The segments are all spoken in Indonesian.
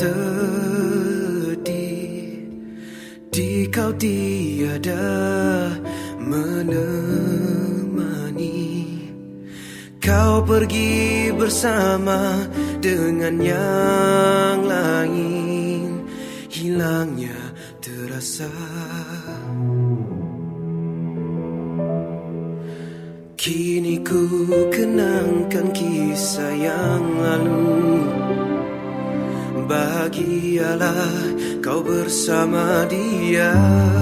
sedih di kau tiada menemani. Kau pergi bersama dengan yang lain, hilangnya terasa. Kini ku kenangkan kisah yang lalu. Bahagialah kau bersama dia.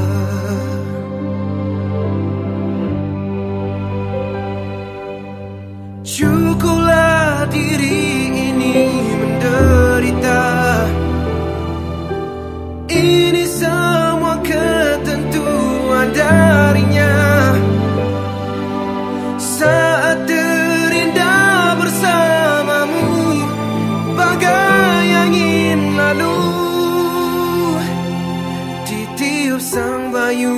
Cukuplah diri ini menderita. Ini semua ketentuan darinya. Saat terindah bersamamu, bagai angin lalu ditiup sang bayu.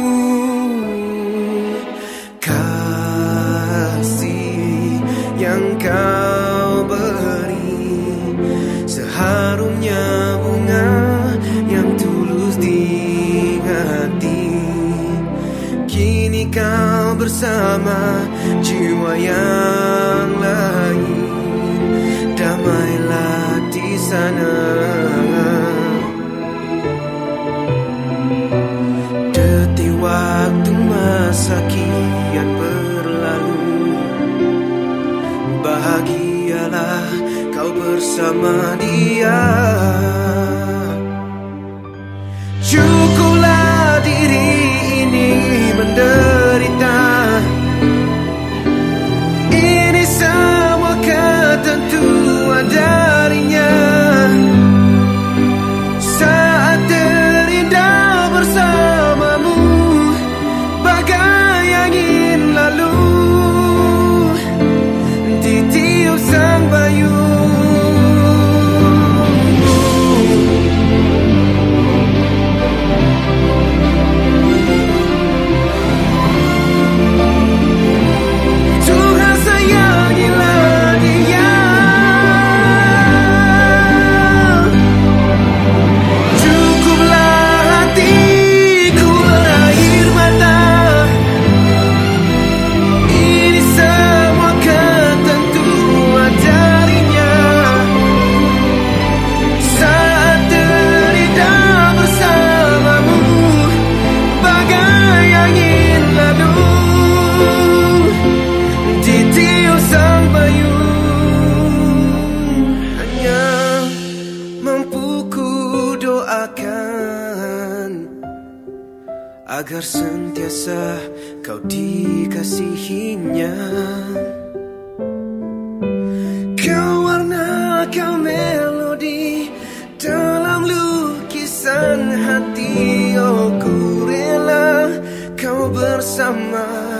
Kasih yang kau beri seharumnya bunga yang tulus di hati. Kini kau bersama jiwa yang lain, damailah di sana. Detik waktu masa kian berlalu. Bahagialah kau bersama dia. Cukuplah diri ini menderita. Ini semua ketentuan darinya. Saat terindah bersamamu, bagai angin lalu ditiup sang bayu. Agar sentiasa kau dikasihinya. Kau warna, kau melodi dalam lukisan hati. Oh, ku rela kau bersama